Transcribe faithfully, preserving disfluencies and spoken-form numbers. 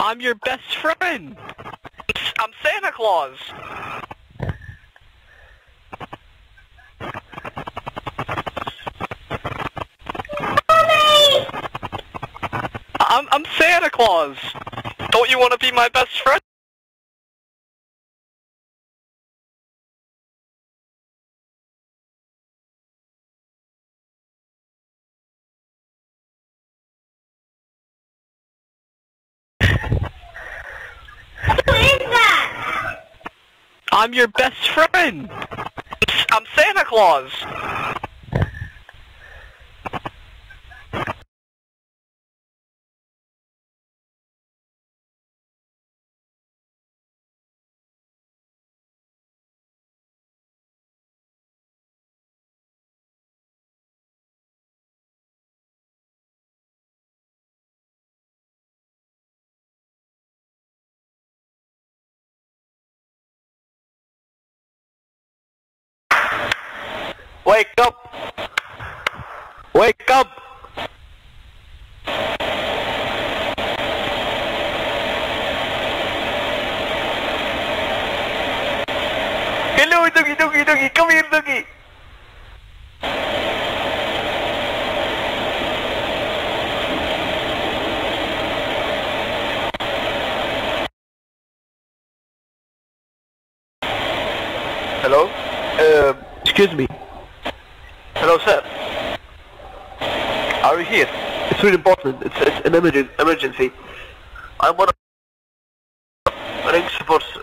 I'm your best friend. I'm Santa Claus. I'm, I'm Santa Claus. Don't you want to be my best friend? Who is that? I'm your best friend. I'm Santa Claus. Wake up! Wake up! Hello, Doogie, Doogie, Doogie. Come here, Doogie. Hello? Uh, Excuse me. hello, sir. Are you here? It's really important. It's, it's an emergen emergency. I'm one of ring support